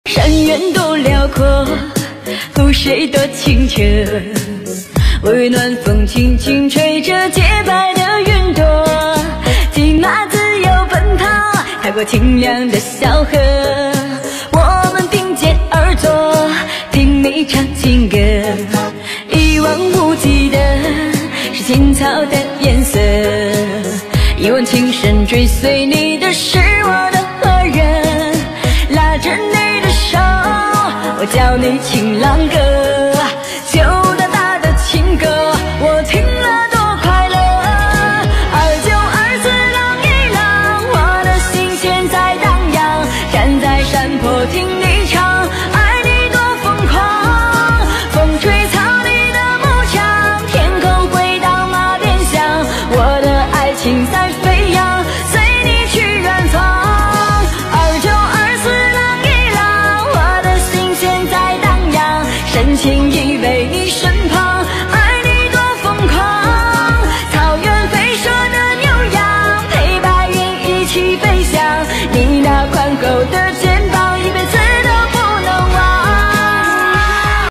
山远多辽阔，湖水多清澈，温暖风轻轻吹着洁白的云朵，骑马自由奔跑，踏过清凉的小河，我们并肩而坐，听你唱情歌。一望无际的是青草的颜色，一往情深追随你的是我的爱人，拉着你的手，我叫你情郎哥，就大大的情歌，我听了多快乐。2924浪一浪，我的心弦在荡漾，站在山坡听你唱，爱你多疯狂。风吹草里的牧场，天空回荡马鞭响，我的爱情在飞扬，随你去远方。2924浪一浪，我的心弦在荡漾，深情依偎你身旁，爱你多疯狂。草原飞射的牛羊，陪白云一起飞翔，你那宽厚的